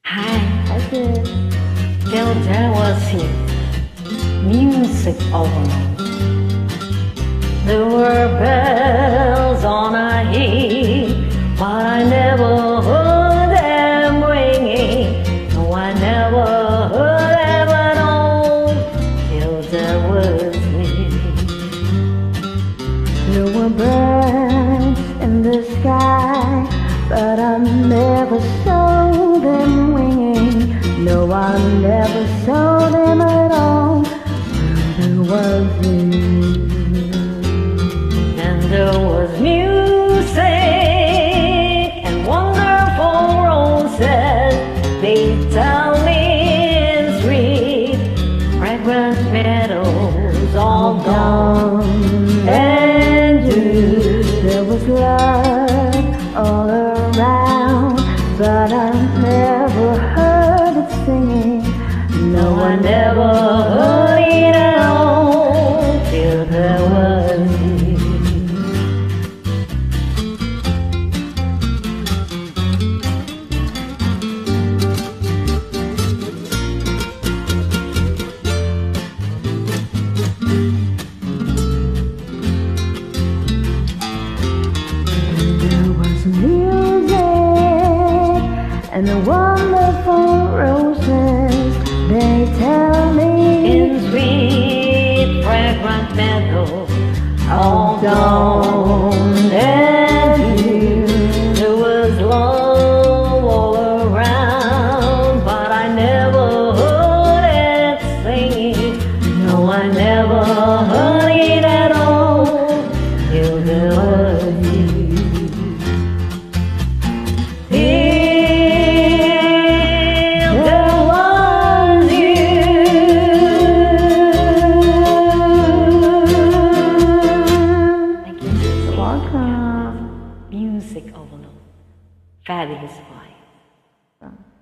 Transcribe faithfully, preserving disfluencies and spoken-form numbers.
Hi, I did. till there was here music overload. There were bells on a hill, but I never heard them ringing. No, I never heard them at all till there was me. There were birds in the sky, but I never saw them winging. No, I never saw them at all. There was you. And there was music and wonderful roses. They tell me in sweet, fragrant meadows all gone. And you, there was love all around, but I never heard it singing. No, I never heard it at all till there was you. There was music and the wonderful roses. They tell me In sweet, fragrant meadows all gone. And you, there was love all around, but I never heard it singing. No, I never heard it at all till there was you. Till there was you. Thank you. welcome. Music overload. Fabulous vibe.